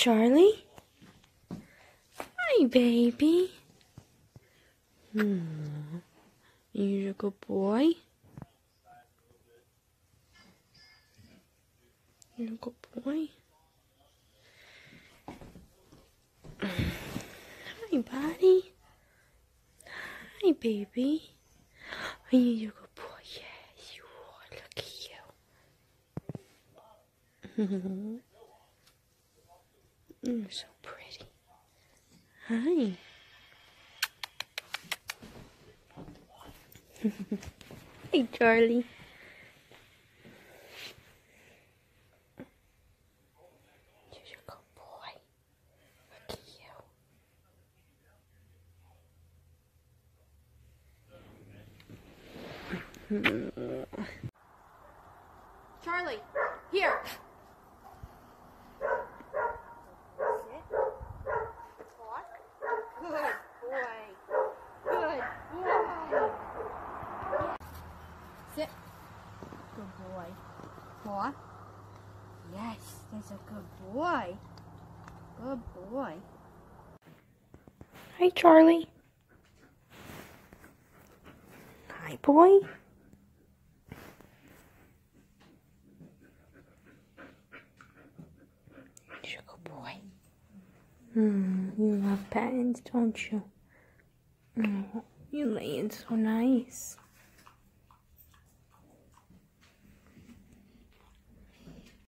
Charlie? Hi, baby. You're a good boy. You're a good boy. Hi, buddy. Hi, baby. Are you a good boy? Yes, you are. Look at you. You're so pretty. Hi. Hey, Charlie. You're a good boy. Look at you. Charlie, here. Good boy. Good boy. Sit. Good boy. Paw. Yes, that's a good boy. Good boy. Hi, Charlie. Hi, boy. You're a good boy. You love patents, don't you? You laying so nice.